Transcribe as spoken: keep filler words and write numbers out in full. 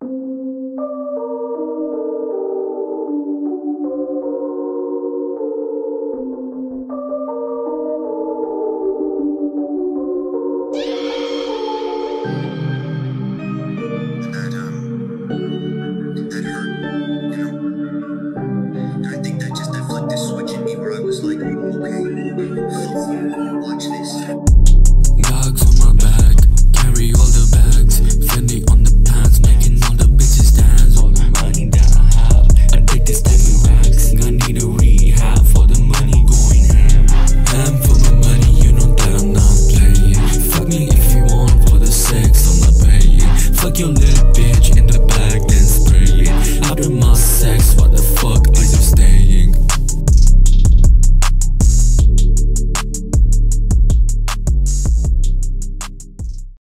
Dogs on my back, carry all the bags. Fendi on the pants, making all the bitches dance. All the money that I have, addicted to the racks. I need a rehab for the money going ham. Ham for my money, you know that I'm not playing. Fuck me if you want for the sex, I'm not paying. Fuck your little